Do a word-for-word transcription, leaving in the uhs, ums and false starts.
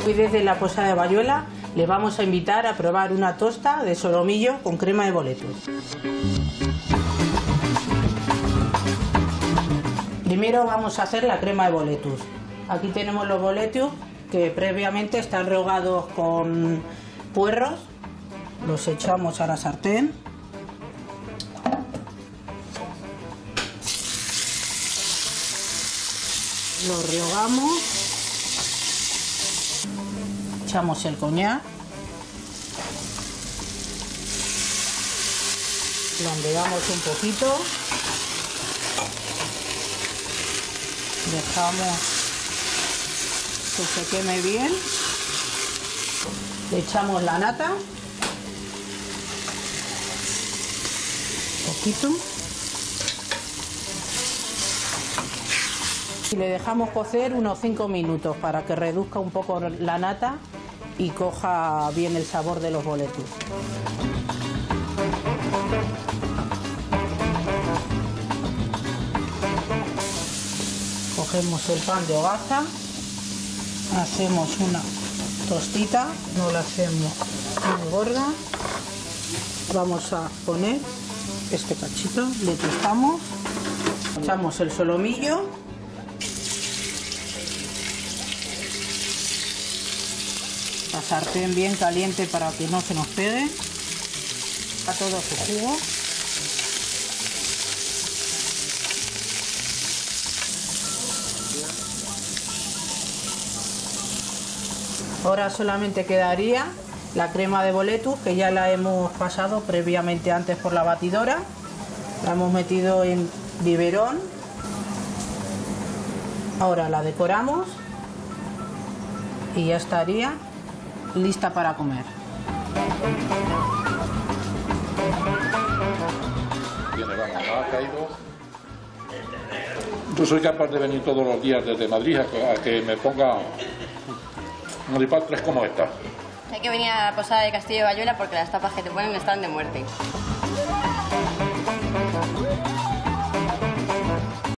Hoy desde la Posada de Bayuela le vamos a invitar a probar una tosta de solomillo con crema de boletus. Primero vamos a hacer la crema de boletus. Aquí tenemos los boletus que previamente están rehogados con puerros. Los echamos a la sartén. Los rehogamos. Echamos el coñac. Lo ondeamos un poquito. Dejamos que se queme bien. Le echamos la nata. Un poquito. Y le dejamos cocer unos cinco minutos para que reduzca un poco la nata y coja bien el sabor de los boletus. Cogemos el pan de hogaza, hacemos una tostita, no la hacemos muy gorda. Vamos a poner este cachito, le tostamos, echamos el solomillo, la sartén bien caliente para que no se nos pegue, a todo su jugo. Ahora solamente quedaría la crema de boletus, que ya la hemos pasado previamente antes por la batidora. La hemos metido en biberón. Ahora la decoramos y ya estaría lista para comer. Viene, vamos, ha caído. Yo soy capaz de venir todos los días desde Madrid a que, a que me ponga tres como esta. Hay que venir a la Posada de Castillo de Bayuela porque las tapas que te ponen están de muerte.